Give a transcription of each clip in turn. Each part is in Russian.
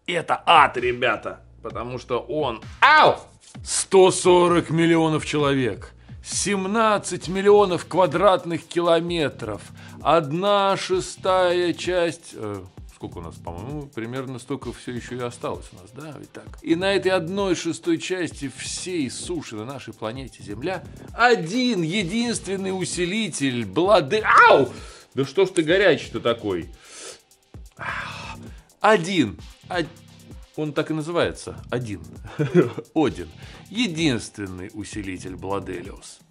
Это ад, ребята, потому что он... Ау! 140 миллионов человек, 17 миллионов квадратных километров, 1/6 часть... Сколько у нас, по-моему, примерно столько все еще и осталось у нас, да, ведь так. И на этой 1/6 части всей суши на нашей планете Земля один единственный усилитель Ау! Да что ж ты горячий-то такой? Один. Он так и называется. Один. Один. Единственный усилитель Бладелиус.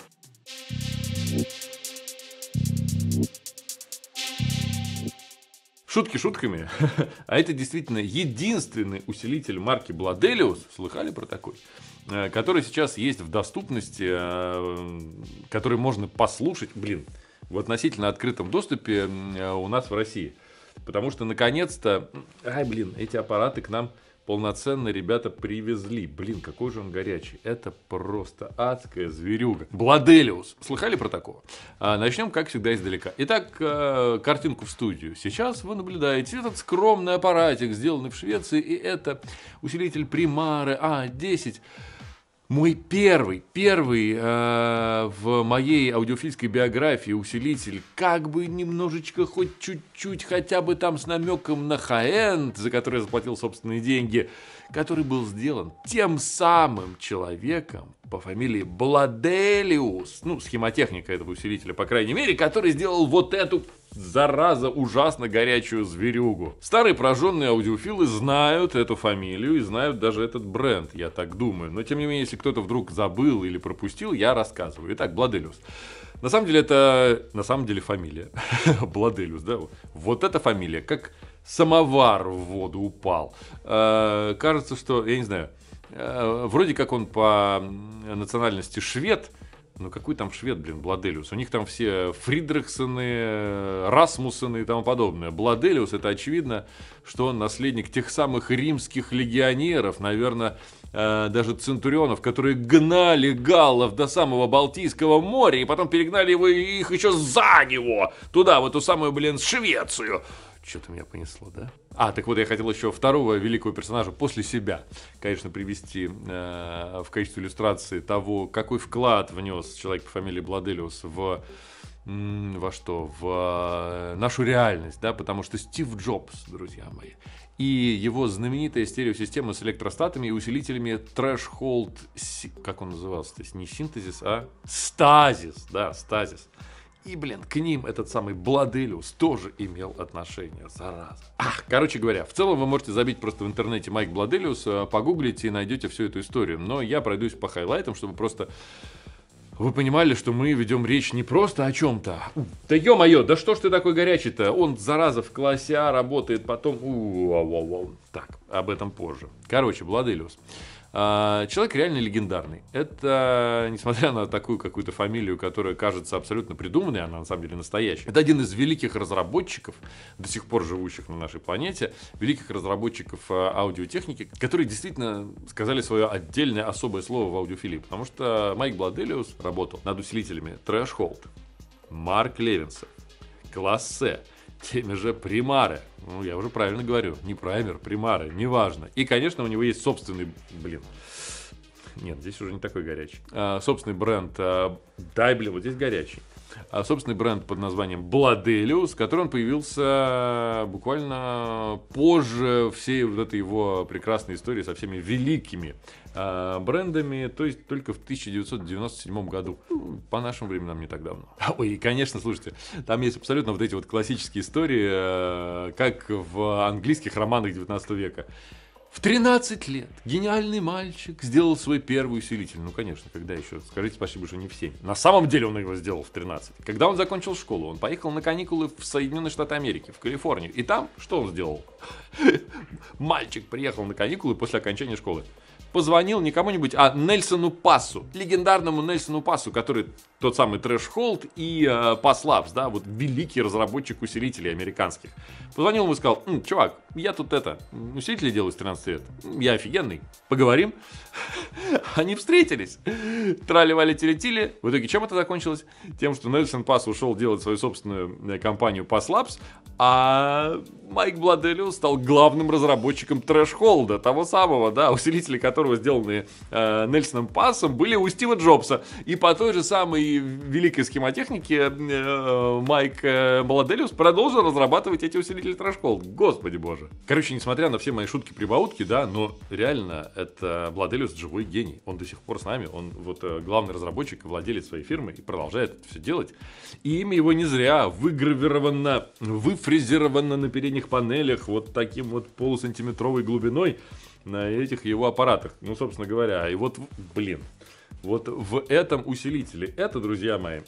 Шутки шутками, а это действительно единственный усилитель марки Бладелиус, слыхали про такой, который сейчас есть в доступности, который можно послушать, в относительно открытом доступе у нас в России. Потому что наконец-то, эти аппараты к нам полноценно ребята привезли. Какой же он горячий. Это просто адская зверюга. Бладелиус. Слыхали про такого? Начнем, как всегда, издалека. Итак, картинку в студию. Сейчас вы наблюдаете этот скромный аппаратик, сделанный в Швеции. И это усилитель Примары А10. Мой первый в моей аудиофильской биографии усилитель, как бы немножечко, хоть чуть-чуть, хотя бы там с намеком на хай-энд, за который я заплатил собственные деньги, который был сделан тем самым человеком по фамилии Бладелиус, схемотехника этого усилителя, по крайней мере, который сделал вот эту, зараза, ужасно горячую зверюгу. Старые прожженные аудиофилы знают эту фамилию и знают даже этот бренд, я так думаю. Но, тем не менее, если кто-то вдруг забыл или пропустил, я рассказываю. Итак, Бладелиус. На самом деле, это фамилия. Бладелиус, да? Вот эта фамилия, как самовар в воду упал. Кажется, что, я не знаю, вроде как он по национальности швед. Ну, какой там швед, Бладелиус? У них там все Фридрихсены, Расмуссены и тому подобное. Бладелиус — это очевидно, что он наследник тех самых римских легионеров, наверное, даже центурионов, которые гнали галлов до самого Балтийского моря и потом перегнали их еще за него, туда, в эту самую, Швецию. Что-то меня понесло, да? Так вот, я хотел еще второго великого персонажа после себя, конечно, привести в качестве иллюстрации того, какой вклад внес человек по фамилии Бладелиус в нашу реальность, да, потому что Стив Джобс, друзья мои, и его знаменитая стереосистема с электростатами и усилителями Threshold, как он назывался, то есть не синтезис, а стазис, да, стазис. И, к ним этот самый Бладелиус тоже имел отношение, зараза. Короче говоря, в целом вы можете забить просто в интернете Майк Бладелиус, погуглите и найдете всю эту историю. Но я пройдусь по хайлайтам, чтобы просто вы понимали, что мы ведем речь не просто о чем-то. Да ё-моё, да что ж ты такой горячий-то? Он, зараза, в классе А работает, потом... Так, об этом позже. Короче, Бладелиус. Человек реально легендарный. Это, несмотря на такую какую-то фамилию, которая кажется абсолютно придуманной, она на самом деле настоящая. Это один из великих разработчиков, до сих пор живущих на нашей планете, великих разработчиков аудиотехники, которые действительно сказали свое отдельное особое слово в аудиофилии. Потому что Майк Бладелиус работал над усилителями Threshold, Марк Левинсон, Классе, теми же Примары. Я уже правильно говорю. Не Праймер, Примары, неважно. И, конечно, у него есть собственный, нет, здесь уже не такой горячий. Собственный бренд, вот здесь горячий. Собственный бренд под названием Бладелиус, который он появился буквально позже всей вот этой его прекрасной истории со всеми великими брендами, то есть только в 1997 году. По нашим временам не так давно. Ой, и, конечно, слушайте, там есть абсолютно вот эти вот классические истории, как в английских романах 19 века. В 13 лет гениальный мальчик сделал свой первый усилитель. Ну, конечно, когда еще? Скажите спасибо, что не в 7. На самом деле он его сделал в 13. Когда он закончил школу, он поехал на каникулы в Соединенные Штаты Америки, в Калифорнию. И там что он сделал? Мальчик приехал на каникулы после окончания школы. Позвонил не кому-нибудь, а Нельсону Пассу, легендарному Нельсону Пассу, который тот самый Threshold и Passlabs, да, вот великий разработчик усилителей американских. Позвонил ему и сказал: чувак, я тут усилители делаю с 13 лет, я офигенный, поговорим. Они встретились, трали-вали-тили-тили. В итоге чем это закончилось? Тем, что Нельсон Пасс ушел делать свою собственную компанию Passlabs, а Майк Бладелиус стал главным разработчиком Трэшхолда, того самого, да, усилители которого, сделанные Нельсоном Пассом, были у Стива Джобса. И по той же самой великой схемотехнике Майк Бладелиус продолжил разрабатывать эти усилители Трэшхолд. Господи боже. Короче, несмотря на все мои шутки-прибаутки, да, но реально это Бладелиус живой гений. Он до сих пор с нами, он вот главный разработчик и владелец своей фирмы и продолжает это все делать. И имя его не зря выгравировано, выфрезеровано на передних панелях вот таким вот полусантиметровой глубиной на этих его аппаратах. Ну, собственно говоря, и вот, блин, вот в этом усилителе, это, друзья мои,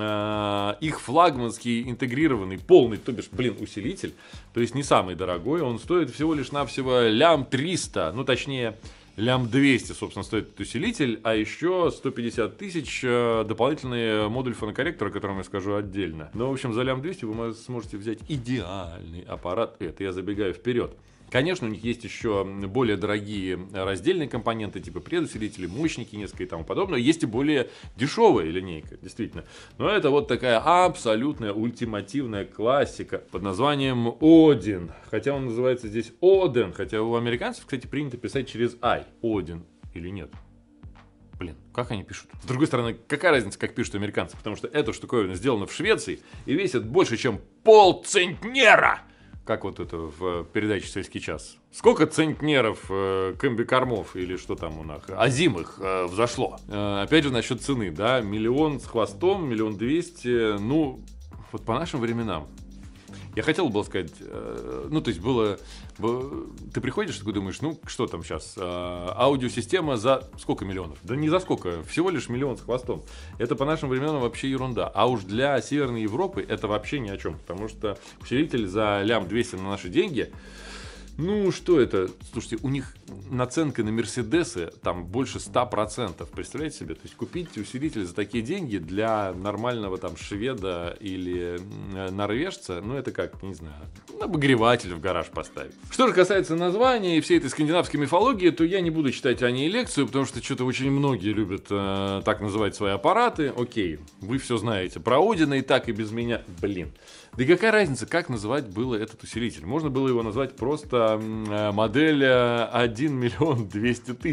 их флагманский интегрированный полный, то бишь, блин, усилитель, то есть не самый дорогой, он стоит всего лишь навсего лям 300, ну, точнее, лям 200, собственно, стоит этот усилитель, а еще 150 тысяч дополнительный модуль фонокорректора, о котором я скажу отдельно. Но, в общем, за лям 200 вы сможете взять идеальный аппарат. Это я забегаю вперед. Конечно, у них есть еще более дорогие раздельные компоненты, типа предусилители, мощники несколько и тому подобное. Есть и более дешевая линейка, действительно. Но это вот такая абсолютная ультимативная классика под названием Odin. Хотя он называется здесь Odin, хотя у американцев, кстати, принято писать через I. Odin или нет? Блин, как они пишут? С другой стороны, какая разница, как пишут американцы? Потому что эта штуковина сделана в Швеции и весит больше, чем полцентнера. Как вот это в передаче «Сельский час». Сколько центнеров комбикормов или что там у нас, озимых взошло? Опять же, насчет цены, да, 1 000 000 с хвостом, 1 200 000, ну, вот по нашим временам. Я хотел было сказать, ну, то есть было, ты приходишь, такой думаешь, ну, что там сейчас, аудиосистема за сколько миллионов? Да не за сколько, всего лишь 1 000 000 с хвостом. Это по нашим временам вообще ерунда. А уж для Северной Европы это вообще ни о чем, потому что усилитель за лям 200 на наши деньги, ну, что это? Слушайте, у них наценка на Мерседесы там больше 100%. Представляете себе? То есть купить усилитель за такие деньги для нормального там шведа или норвежца, ну, это как, не знаю, обогреватель в гараж поставить. Что же касается названия и всей этой скандинавской мифологии, то я не буду читать о ней лекцию, потому что что-то очень многие любят так называть свои аппараты. Окей, вы все знаете про Одина и так, и без меня. Блин. Да и какая разница, как называть было этот усилитель? Можно было его назвать просто модель 1 200 000.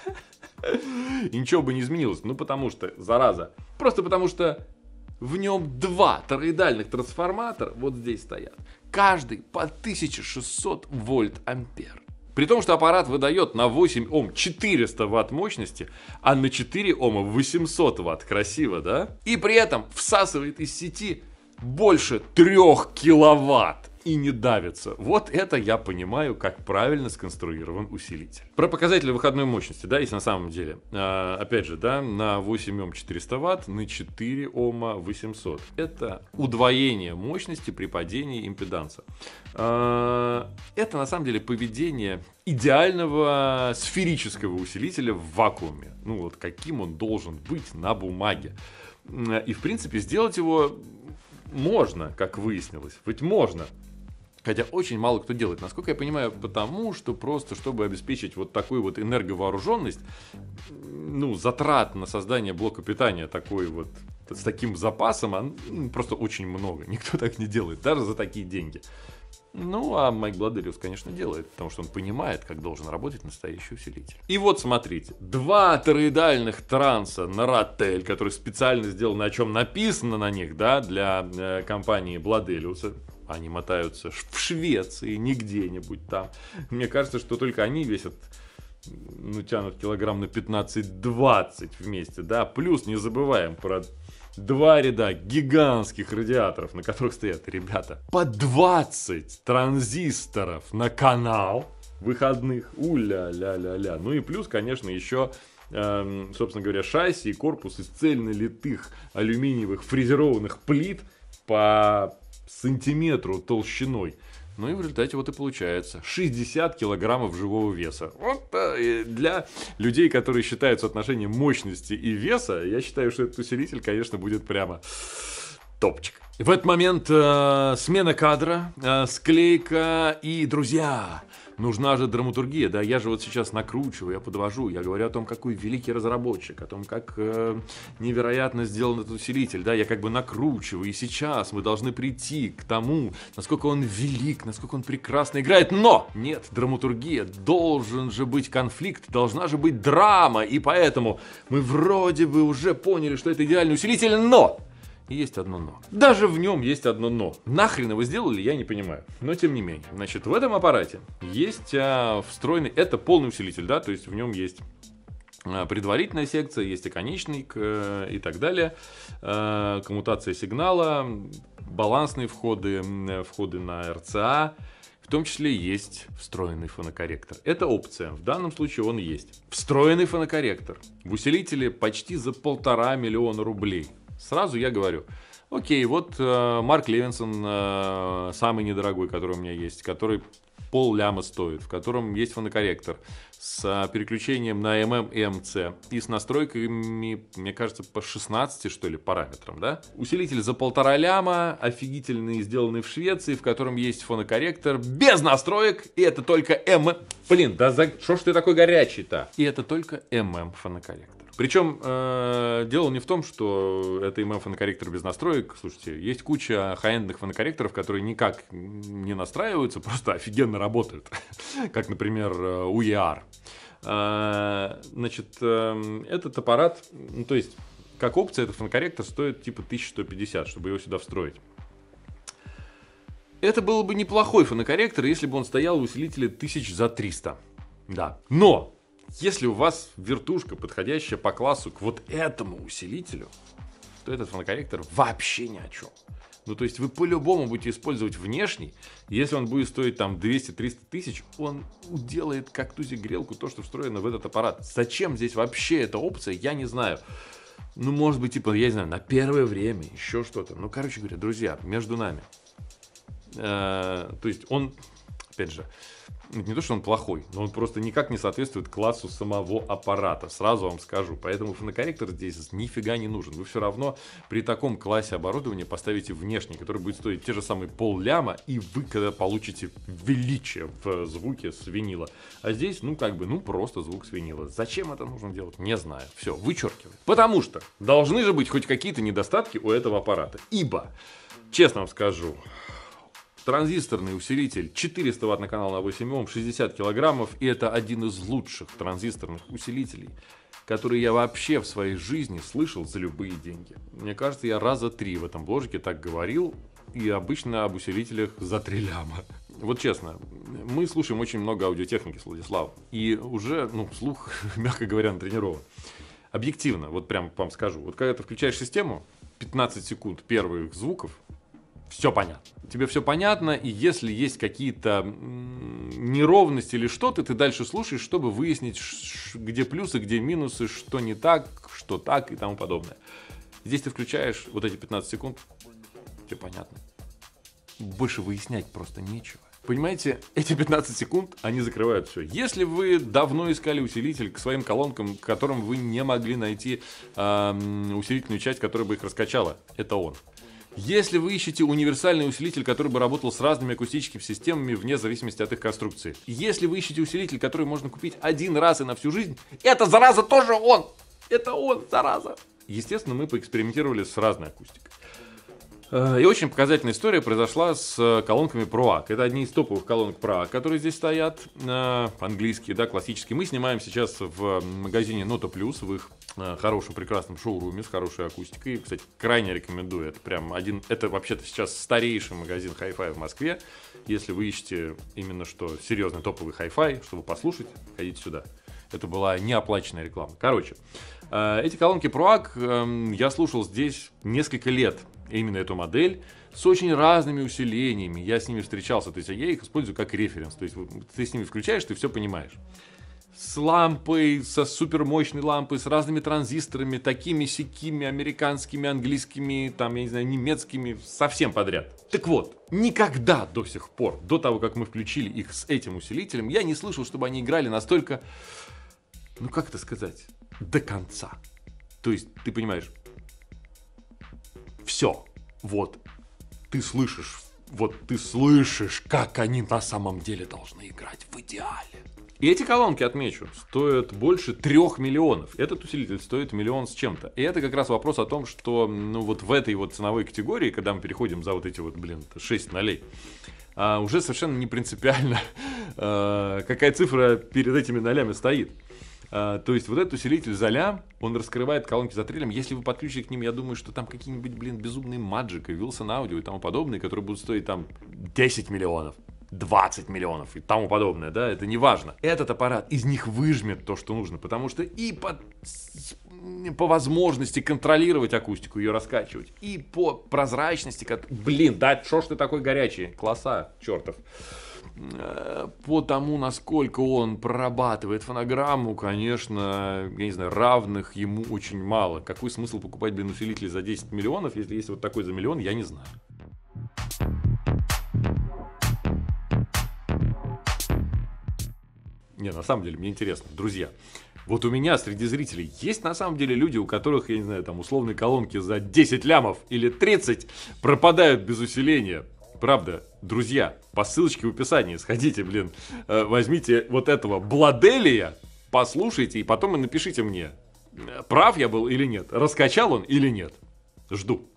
И ничего бы не изменилось. Ну, потому что, зараза, просто потому что в нем 2 тороидальных трансформатора вот здесь стоят. Каждый по 1600 вольт-ампер. При том, что аппарат выдает на 8 Ом 400 Вт мощности, а на 4 Ома 800 Вт. Красиво, да? И при этом всасывает из сети больше 3 киловатт и не давится. Вот это я понимаю, как правильно сконструирован усилитель. Про показатели выходной мощности, да, если на самом деле. Опять же, да, на 8 Ом 400 Вт, на 4 Ома 800. Это удвоение мощности при падении импеданса. Это на самом деле поведение идеального сферического усилителя в вакууме. Ну вот каким он должен быть на бумаге. И в принципе сделать его можно, как выяснилось. Ведь можно. Хотя очень мало кто делает. Насколько я понимаю, потому что просто, чтобы обеспечить вот такую вот энерговооруженность, ну, затрат на создание блока питания такой вот, с таким запасом, просто очень много. Никто так не делает, даже за такие деньги. Ну, а Майк Бладелиус, конечно, делает, потому что он понимает, как должен работать настоящий усилитель. И вот, смотрите, 2 тороидальных транса на Ратель, которые специально сделаны, о чем написано на них, да, для компании Бладелиуса. Они мотаются в Швеции, не где-нибудь там. Мне кажется, что только они весят, ну, тянут килограмм на 15-20 вместе, да. Плюс не забываем про 2 ряда гигантских радиаторов, на которых стоят, ребята, по 20 транзисторов на канал выходных. У-ля-ля-ля-ля. Ну и плюс, конечно, еще, собственно говоря, шасси и корпус из цельнолитых алюминиевых фрезерованных плит по сантиметру толщиной. Ну и в результате вот и получается 60 килограммов живого веса. Вот для людей, которые считают соотношение мощности и веса, я считаю, что этот усилитель, конечно, будет прямо Топчик. В этот момент смена кадра, склейка и, друзья, нужна же драматургия, да, я же вот сейчас накручиваю, я подвожу, я говорю о том, какой великий разработчик, о том, как невероятно сделан этот усилитель, да, я как бы накручиваю, и сейчас мы должны прийти к тому, насколько он велик, насколько он прекрасно играет, но нет, драматургия, должен же быть конфликт, должна же быть драма, и поэтому мы вроде бы уже поняли, что это идеальный усилитель, но... И есть одно но. Даже в нем есть одно но. Нахрен его сделали, я не понимаю. Но тем не менее. Значит, в этом аппарате есть встроенный... Это полный усилитель, да, то есть в нем есть предварительная секция, есть оконечник и так далее. Коммутация сигнала, балансные входы, входы на RCA. В том числе есть встроенный фонокорректор. Это опция. В данном случае он есть. Встроенный фонокорректор в усилителе почти за 1,5 миллиона рублей. Сразу я говорю, окей, вот Марк Левинсон, самый недорогой, который у меня есть, который 0,5 ляма стоит, в котором есть фонокорректор с переключением на ММ и МЦ и с настройками, мне кажется, по 16, что ли, параметрам, да? Усилитель за 1,5 ляма, офигительный, сделанный в Швеции, в котором есть фонокорректор без настроек, и это только ММ. Блин, да что ж ты такой горячий-то? И это только ММ фонокорректор. Причем дело не в том, что это ММ-фонокорректор без настроек. Слушайте, есть куча хай-эндных фонокорректоров, которые никак не настраиваются, просто офигенно работают. Как, например, UER. Значит, этот аппарат, ну, то есть, как опция, этот фонокорректор стоит типа 1150, чтобы его сюда встроить. Это был бы неплохой фонокорректор, если бы он стоял в усилителе 1300. Да. Но! Если у вас вертушка, подходящая по классу к вот этому усилителю, то этот фонокорректор вообще ни о чем. Ну, то есть вы по-любому будете использовать внешний. Если он будет стоить там 200-300 тысяч, он уделает как тузик-грелку то, что встроено в этот аппарат. Зачем здесь вообще эта опция, я не знаю. Ну, может быть, типа, я не знаю, на первое время, еще что-то. Ну, короче говоря, друзья, между нами. То есть он, опять же, не то, что он плохой, но он просто никак не соответствует классу самого аппарата, сразу вам скажу. Поэтому фонокорректор здесь нифига не нужен. Вы все равно при таком классе оборудования поставите внешний, который будет стоить те же самые 0,5 ляма, и вы когда получите величие в звуке с винила. А здесь, ну как бы, ну просто звук с винила. Зачем это нужно делать? Не знаю. Все, вычеркиваю. Потому что должны же быть хоть какие-то недостатки у этого аппарата. Ибо, честно вам скажу, транзисторный усилитель 400 Вт на канал на 8 Ом, 60 килограммов. И это один из лучших транзисторных усилителей, которые я вообще в своей жизни слышал за любые деньги. Мне кажется, я раза 3 в этом бложике так говорил. И обычно об усилителях за 3 ляма. Вот честно, мы слушаем очень много аудиотехники с Владиславом. И уже, ну, слух, мягко говоря, натренирован. Объективно, вот прям вам скажу. Вот когда ты включаешь систему, 15 секунд первых звуков, все понятно. Тебе все понятно, и если есть какие-то неровности или что-то, ты дальше слушаешь, чтобы выяснить, где плюсы, где минусы, что не так, что так и тому подобное. Здесь ты включаешь вот эти 15 секунд, все понятно. Больше выяснять просто нечего. Понимаете, эти 15 секунд, они закрывают все. Если вы давно искали усилитель к своим колонкам, к которым вы не могли найти усилительную часть, которая бы их раскачала, это он. Если вы ищете универсальный усилитель, который бы работал с разными акустическими системами вне зависимости от их конструкции. Если вы ищете усилитель, который можно купить один раз и на всю жизнь, это, зараза, тоже он! Это он, зараза! Естественно, мы поэкспериментировали с разной акустикой. И очень показательная история произошла с колонками ProAC. Это одни из топовых колонок ProAC, которые здесь стоят, английские, да, классические. Мы снимаем сейчас в магазине Noto Plus, в их хорошем, прекрасном шоуруме с хорошей акустикой. Кстати, крайне рекомендую. Это прям один, это вообще-то сейчас старейший магазин Hi-Fi в Москве. Если вы ищете именно что серьезный топовый Hi-Fi, чтобы послушать, ходите сюда. Это была неоплаченная реклама. Короче, эти колонки ProAC я слушал здесь несколько лет. Именно эту модель с очень разными усилениями. Я с ними встречался, то есть я их использую как референс. То есть ты с ними включаешь, ты все понимаешь. С лампой, со супермощной лампой, с разными транзисторами, такими-сякими, американскими, английскими, там, я не знаю, немецкими, совсем подряд. Так вот, никогда до сих пор, до того, как мы включили их с этим усилителем, я не слышал, чтобы они играли настолько, ну как это сказать, до конца. То есть, ты понимаешь, все. вот, ты слышишь, как они на самом деле должны играть в идеале. И эти колонки, отмечу, стоят больше 3 миллионов. Этот усилитель стоит 1 миллион с чем-то. И это как раз вопрос о том, что ну вот в этой вот ценовой категории, когда мы переходим за вот эти вот, 6 нолей, уже совершенно не принципиально, какая цифра перед этими нолями стоит. То есть вот этот усилитель за лям, он раскрывает колонки за 3 лям. Если вы подключите к ним, я думаю, что там какие-нибудь, безумные Magic, Wilson Audio и тому подобные, которые будут стоить там 10 миллионов. 20 миллионов и тому подобное, да, это не важно. Этот аппарат из них выжмет то, что нужно, потому что и по возможности контролировать акустику, ее раскачивать, и по прозрачности, да, шо ж ты такой горячий, класса, чертов. По тому, насколько он прорабатывает фонограмму, конечно, я не знаю, равных ему очень мало. Какой смысл покупать, усилитель за 10 миллионов, если есть вот такой за миллион, я не знаю. Не, на самом деле, мне интересно, друзья, вот у меня среди зрителей есть на самом деле люди, у которых, я не знаю, там условные колонки за 10 лямов или 30 пропадают без усиления. Правда, друзья, по ссылочке в описании сходите, возьмите вот этого Бладелия, послушайте и потом и напишите мне, прав я был или нет, раскачал он или нет. Жду.